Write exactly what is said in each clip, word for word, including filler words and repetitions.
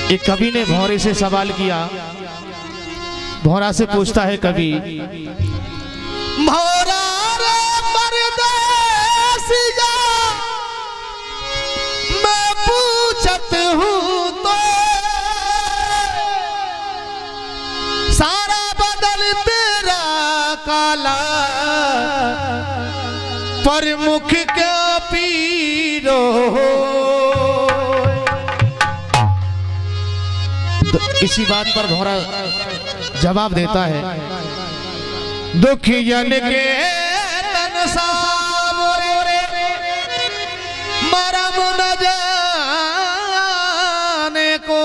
एक कवि ने भौरे से सवाल किया। भौरा से पूछता है कवि, भौरा रे परदेसिया मैं पूछत हूँ तो सारा बदल तेरा काला पर मुख क्या पीरो। तो इसी बात पर भौरा जवाब देता है, दुखियन के तन सामरे मरम न जाने को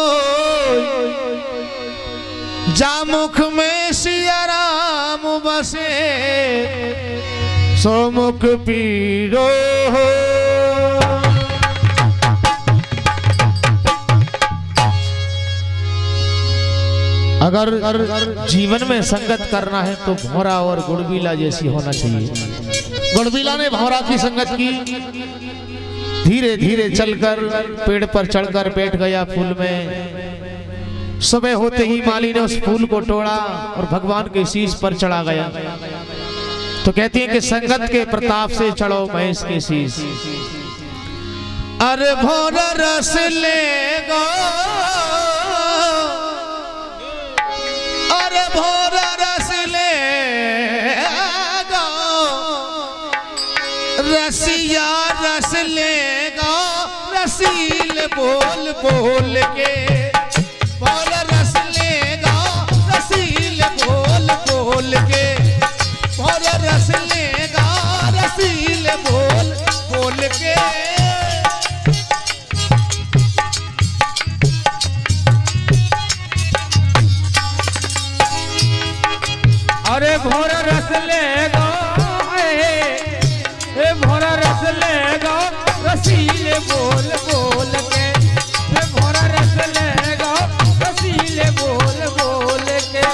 जा मुख में सिया राम बसे सो मुख पीरो। अगर जीवन में संगत करना है तो भौरा और गुड़बीला जैसी होना चाहिए। गुड़बीला ने भौरा की संगत की, धीरे धीरे चलकर पेड़ पर चढ़कर बैठ गया फूल में। सुबह होते ही माली ने उस फूल को तोड़ा और भगवान के शीश पर चढ़ा गया। तो कहती है कि संगत के प्रताप से चढ़ो महेश के शीश। अरे भौरा रस लेगा, अरे भौरा रस लेगा, रसिया रस लेगा रसील बोल बोल के। भौरा रस लेगा रसील बोल बोल के। भौरा रस लेगा रसील बोल बोल के। अरे भौरा रस लेगा, ए भौरा रस लेगा रसीले बोल बोल के। ए भौरा रस लेगा रसीले बोल बोल के।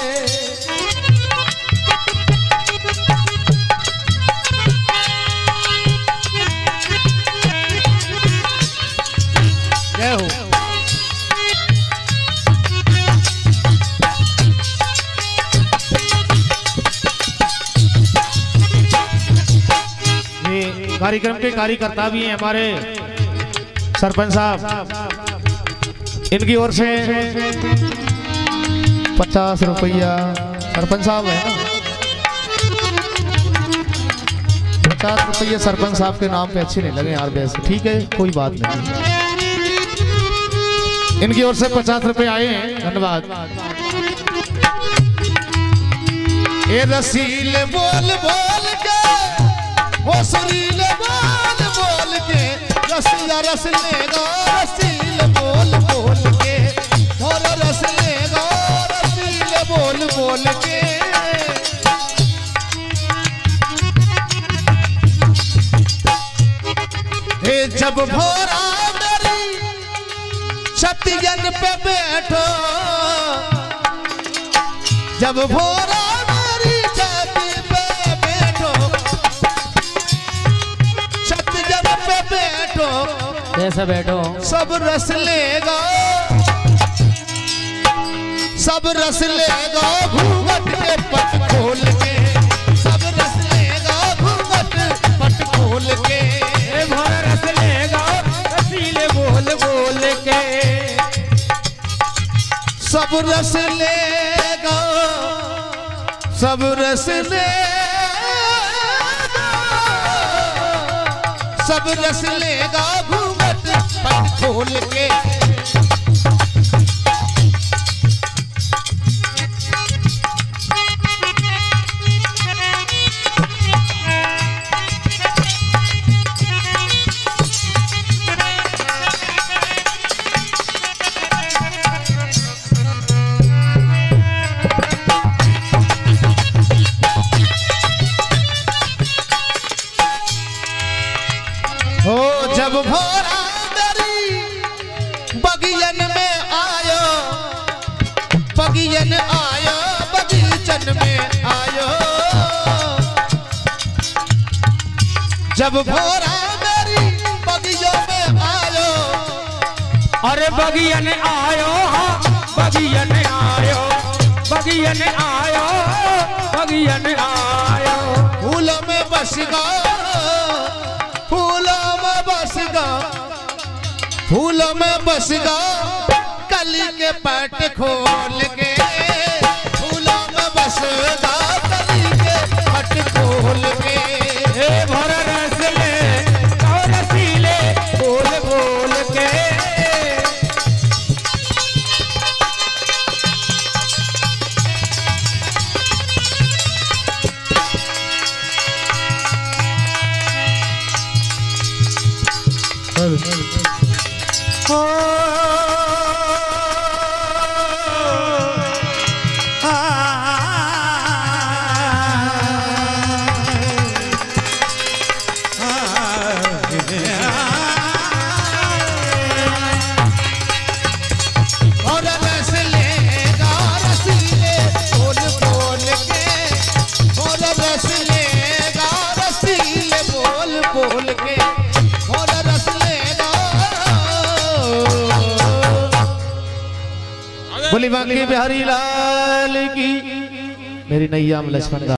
जय हो। कार्यक्रम के कार्यकर्ता भी हैं हमारे सरपंच साहब, इनकी ओर से पचास रुपया सरपंच साहब है ना, पचास रुपये सरपंच साहब के नाम पे अच्छे नहीं लगे यार वैसे, ठीक है कोई बात नहीं। इनकी ओर से पचास रुपए आए हैं, धन्यवाद। ए रसील बोल बोल के, वो सुरील बोल बोल के, रसिया रस लेगा रसील बोल बोल के। भौरा रस लेगा रसील बोल बोल के। हे जब भौरा मेरी छतियन पे बैठो, जब भौरा कैसा बैठो, सब रस लेगा, सब रस लेगा घूंघट के पट खोल के। सब रस लेगा घूंघट पट खोल के। ए भौरा रस लेगा रसीले बोल बोल के। सब रस लेगा, सब रस लेगा, सब रस लेगा घूंघट पट खोल के। हो जब भौरा मेरी बगियन में आयो, बगियन आयो बगीचन में आयो। जब भौरा मेरी बगियों में आयो, अरे बगियन आयो हाँ बगियन आयो बगियन आयो बगियन आयो फूल में बस गा फूल में बस गा फूल में बस गा कली के पट खोल के फूल में बस गा कली के पट खोल के ए भर रस ले और रसीले बोल बोल के हो और रस लेगा रसीले बोल बोल के और रस लेगा रसीले बोल बोल के और रस लेगा बोली बांके बिहारी लाल की मेरी नैया में लक्ष्मण